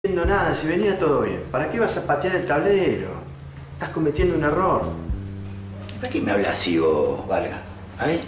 No nada, si venía todo bien. ¿Para qué vas a patear el tablero? Estás cometiendo un error. ¿Para qué me hablas así vos, Vargas? A ver.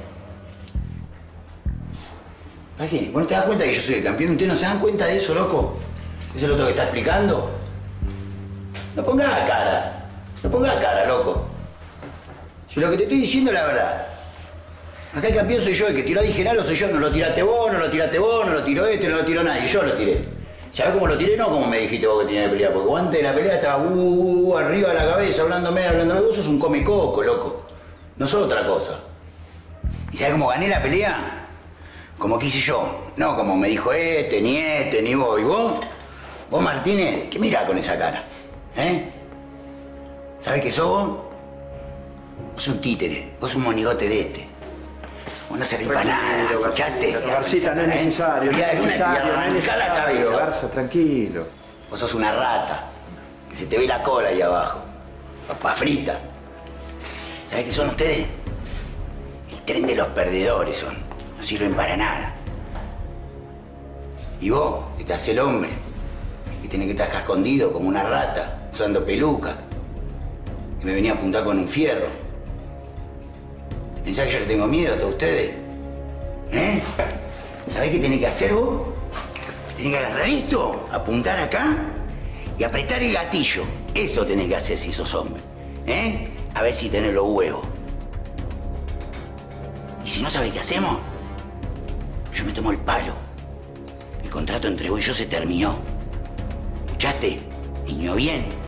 ¿Para qué? ¿Vos no te das cuenta que yo soy el campeón? ¿Ustedes no se dan cuenta de eso, loco? ¿Eso es lo que está explicando? No pongas la cara. No pongas la cara, loco. Si lo que te estoy diciendo es la verdad. Acá el campeón soy yo, el que tiró a Di Genaro soy yo. No lo tiraste vos, no lo tiraste vos, no lo tiró este, no lo tiró nadie. Yo lo tiré. ¿Sabés cómo lo tiré? No como me dijiste vos que tenías que pelear. Porque vos antes de la pelea estaba arriba de la cabeza, hablándome. Vos sos un come-coco, loco. No sos otra cosa. ¿Y sabés cómo gané la pelea? Como quise yo. No como me dijo ni vos. ¿Y vos? Vos, Martínez, ¿qué mirás con esa cara? ¿Eh? ¿Sabés qué sos vos? Vos sos un títere. Vos sos un monigote de este. Vos no servís para nada, ¿escuchaste? Garcita, no es necesario, no es necesario, la cabeza. Garza, tranquilo. Vos sos una rata, que se te ve la cola ahí abajo. Papa frita. ¿Sabés qué son ustedes? El tren de los perdedores son. No sirven para nada. Y vos, que te haces el hombre, que tenés que estar acá escondido como una rata, usando peluca, que me venía a apuntar con un fierro. ¿Pensás que yo le tengo miedo a todos ustedes? ¿Eh? ¿Sabés qué tenés que hacer vos? Tenés que agarrar esto, apuntar acá y apretar el gatillo. Eso tenés que hacer si sos hombre. ¿Eh? A ver si tenés los huevos. Y si no sabés qué hacemos, yo me tomo el palo. El contrato entre vos y yo se terminó. ¿Escuchaste? Niño bien.